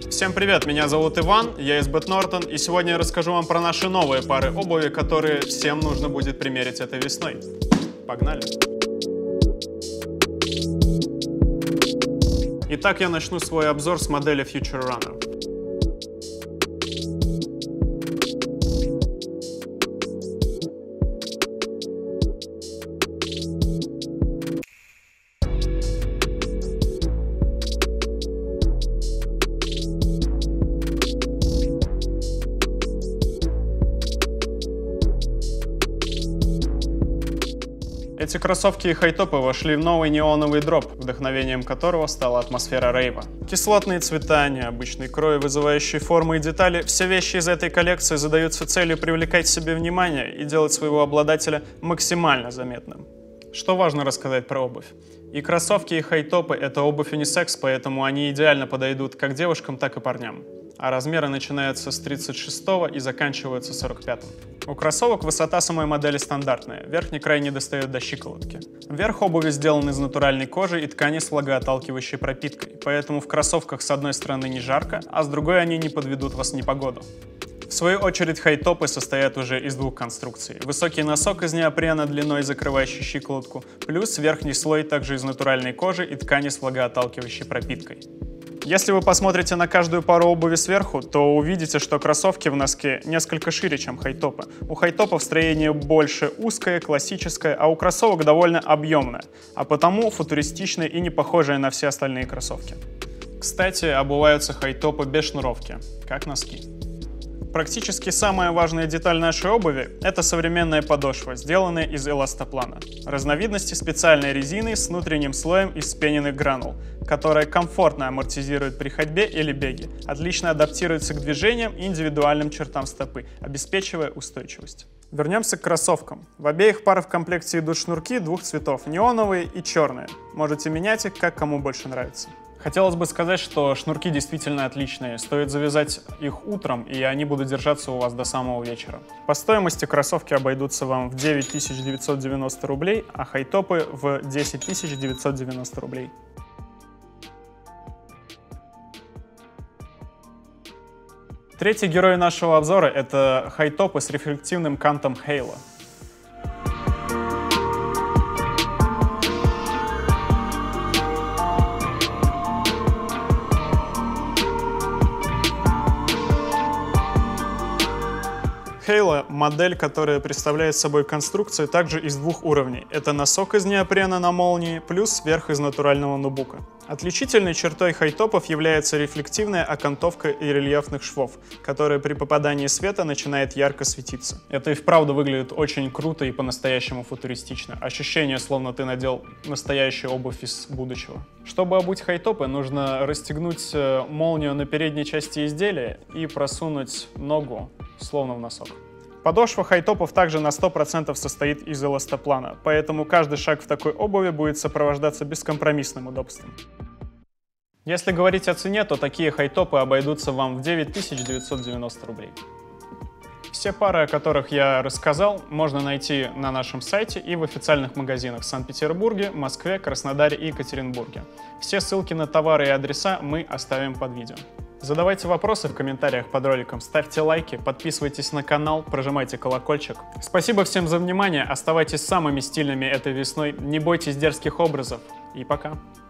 Всем привет, меня зовут Иван, я из Bad Norton, и сегодня я расскажу вам про наши новые пары обуви, которые всем нужно будет примерить этой весной. Погнали! Итак, я начну свой обзор с модели Future Runner. Эти кроссовки и хайтопы вошли в новый неоновый дроп, вдохновением которого стала атмосфера рейва. Кислотные цвета, необычный крой, вызывающие формы и детали — все вещи из этой коллекции задаются целью привлекать себе внимание и делать своего обладателя максимально заметным. Что важно рассказать про обувь? И кроссовки, и хайтопы — это обувь унисекс, поэтому они идеально подойдут как девушкам, так и парням. А размеры начинаются с 36 и заканчиваются 45. У кроссовок высота самой модели стандартная, верхний край не достает до щиколотки. Верх обуви сделан из натуральной кожи и ткани с влагоотталкивающей пропиткой, поэтому в кроссовках с одной стороны не жарко, а с другой они не подведут вас в непогоду. В свою очередь хайтопы состоят уже из двух конструкций. Высокий носок из неопрена длиной закрывающий щиколотку, плюс верхний слой также из натуральной кожи и ткани с влагоотталкивающей пропиткой. Если вы посмотрите на каждую пару обуви сверху, то увидите, что кроссовки в носке несколько шире, чем хайтопы. У хайтопов строение больше узкое, классическое, а у кроссовок довольно объемное, а потому футуристичное и не похожее на все остальные кроссовки. Кстати, обуваются хайтопы без шнуровки, как носки. Практически самая важная деталь нашей обуви — это современная подошва, сделанная из эластоплана. Разновидности специальной резины с внутренним слоем из вспененных гранул, которая комфортно амортизирует при ходьбе или беге, отлично адаптируется к движениям и индивидуальным чертам стопы, обеспечивая устойчивость. Вернемся к кроссовкам. В обеих парах в комплекте идут шнурки двух цветов — неоновые и черные. Можете менять их, как кому больше нравится. Хотелось бы сказать, что шнурки действительно отличные. Стоит завязать их утром, и они будут держаться у вас до самого вечера. По стоимости кроссовки обойдутся вам в 9990 рублей, а хайтопы в 10990 рублей. Третий герой нашего обзора — это хайтопы с рефлективным кантом Halo. Halo — модель, которая представляет собой конструкцию также из двух уровней. Это носок из неопрена на молнии, плюс верх из натурального нубука. Отличительной чертой хайтопов является рефлективная окантовка и рельефных швов, которая при попадании света начинает ярко светиться. Это и вправду выглядит очень круто и по-настоящему футуристично. Ощущение, словно ты надел настоящую обувь из будущего. Чтобы обуть хайтопы, нужно расстегнуть молнию на передней части изделия и просунуть ногу словно в носок. Подошва хайтопов также на 100% состоит из эластоплана, поэтому каждый шаг в такой обуви будет сопровождаться бескомпромиссным удобством. Если говорить о цене, то такие хайтопы обойдутся вам в 9990 рублей. Все пары, о которых я рассказал, можно найти на нашем сайте и в официальных магазинах в Санкт-Петербурге, Москве, Краснодаре и Екатеринбурге. Все ссылки на товары и адреса мы оставим под видео. Задавайте вопросы в комментариях под роликом, ставьте лайки, подписывайтесь на канал, прожимайте колокольчик. Спасибо всем за внимание, оставайтесь самыми стильными этой весной, не бойтесь дерзких образов и пока!